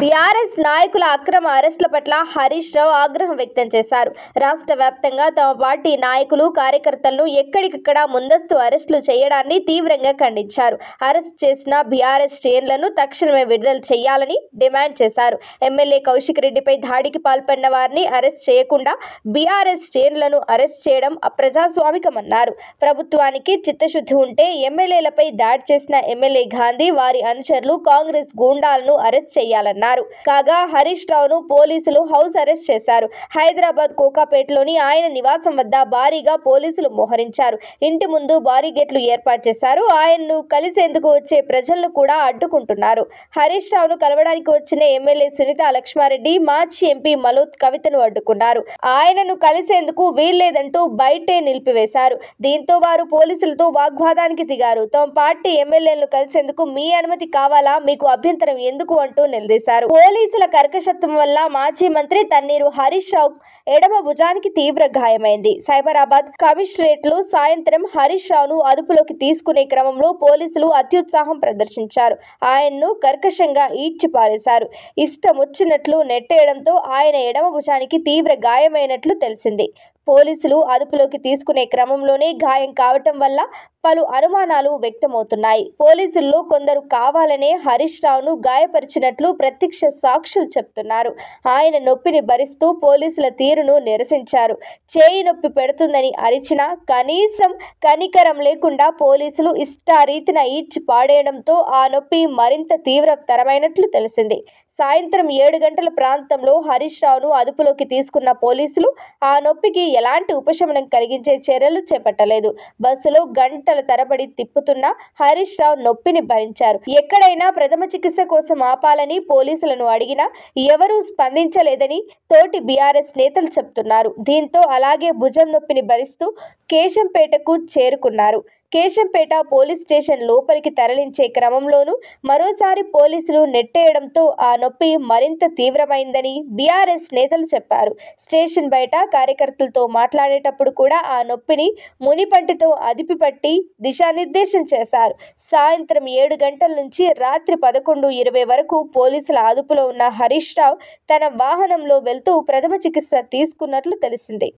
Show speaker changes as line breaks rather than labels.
BRS నాయకుల అక్రమ అరెస్టుల పట్ల హరీష్ రావు ఆగ్రహం వ్యక్తం చేశారు. రాష్ట్ర వ్యాప్తంగా తమ పార్టీ నాయకులు, కార్యకర్తలను ఎక్కడికక్కడ ముందస్తు అరెస్టులు చేయడాన్ని తీవ్రంగా ఖండించారు. అరెస్ట్ చేసిన బీఆర్ఎస్ శ్రేణులను తక్షణమే విడుదల చేయాలని డిమాండ్ చేశారు. ఎమ్మెల్యే కౌశిక్ రెడ్డిపై దాడికి పాల్పడిన వారిని అరెస్ట్ చేయకుండా బీఆర్ఎస్ శ్రేణులను అరెస్ట్ చేయడం అప్రజాస్వామికమన్నారు. ప్రభుత్వానికి చిత్తశుద్ధి ఉంటే ఎమ్మెల్యేలపై దాడి చేసిన ఎమ్మెల్యే గాంధీ, వారి అనుచరులు, కాంగ్రెస్ గూండాలను అరెస్ట్ చేయాలన్నారు. కాగా హరీష్ రావును పోలీసులు హౌస్ అరెస్ట్ చేశారు. హైదరాబాద్ కోకాపేటలోని ఆయన నివాసం వద్ద భారీగా పోలీసులు మోహరించారు. ఇంటి ముందు భారీ గేట్లు ఏర్పాటు చేశారు. ఆయన్ను కలిసేందుకు వచ్చే ప్రజలను కూడా అడ్డుకుంటున్నారు. హరీష్ రావును కలవడానికి వచ్చిన ఎమ్మెల్యే సునీతా లక్ష్మారెడ్డి, మాజీ ఎంపీ మలోత్ కవితను అడ్డుకున్నారు. ఆయనను కలిసేందుకు వీల్లేదంటూ బయటే నిలిపివేశారు. దీంతో వారు పోలీసులతో వాగ్వాదానికి దిగారు. తమ పార్టీ ఎమ్మెల్యేలను కలిసేందుకు మీ అనుమతి కావాలా, మీకు అభ్యంతరం ఎందుకు అంటూ నిలదీశారు. పోలీసుల కర్కశత్వం వల్ల మాజీ మంత్రి తన్నీరు హరీష్ రావు ఎడమ భుజానికి తీవ్ర గాయమైంది. సైబరాబాద్ కమిషనరేట్లో సాయంత్రం హరీష్ రావును అదుపులోకి తీసుకునే క్రమంలో పోలీసులు అత్యుత్సాహం ప్రదర్శించారు. ఆయన్ను కర్కశంగా ఈడ్చి పారేశారు. ఇష్టమొచ్చినట్లు నెట్టేయడంతో ఆయన ఎడమ భుజానికి తీవ్ర గాయమైనట్లు తెలిసింది. పోలీసులు అదుపులోకి తీసుకునే క్రమంలోనే గాయం కావటం వల్ల పలు అనుమానాలు వ్యక్తమవుతున్నాయి. పోలీసుల్లో కొందరు కావాలనే హరీష్ రావును గాయపరిచినట్లు ప్రత్యక్ష సాక్షులు చెప్తున్నారు. ఆయన నొప్పిని భరిస్తూ పోలీసుల తీరును నిరసించారు. చేయి నొప్పి పెడుతుందని అరిచినా కనీసం కనికరం లేకుండా పోలీసులు ఇష్టారీతిన ఈడ్చి పాడేయడంతో ఆ నొప్పి మరింత తీవ్రతరమైనట్లు తెలిసింది. సాయంత్రం 7 గంటల ప్రాంతంలో హరీష్ రావును అదుపులోకి తీసుకున్న పోలీసులు ఆ నొప్పికి ఎలాంటి ఉపశమనం కలిగించే చర్యలు చేపట్టలేదు. బస్సులో గంటల తరబడి తిప్పుతున్న హరీష్ రావు నొప్పిని భరించారు. ఎక్కడైనా ప్రథమ చికిత్స కోసం ఆపాలని పోలీసులను అడిగినా ఎవరూ స్పందించలేదని తోటి బీఆర్ఎస్ నేతలు చెబుతున్నారు. దీంతో అలాగే భుజం నొప్పిని భరిస్తూ కేశంపేటకు చేరుకున్నారు. కేశంపేట పోలీస్ స్టేషన్ లోపలికి తరలించే క్రమంలోనూ మరోసారి పోలీసులు నెట్టేయడంతో ఆ నొప్పి మరింత తీవ్రమైందని బీఆర్ఎస్ నేతలు చెప్పారు. స్టేషన్ బయట కార్యకర్తలతో మాట్లాడేటప్పుడు కూడా ఆ నొప్పిని మునిపంటితో అదిపిపట్టి దిశానిర్దేశం చేశారు. సాయంత్రం 7 గంటల నుంచి రాత్రి 11:20 వరకు పోలీసుల అదుపులో ఉన్న హరీష్ రావు తన వాహనంలో వెళ్తూ ప్రథమ చికిత్స తీసుకున్నట్లు తెలిసింది.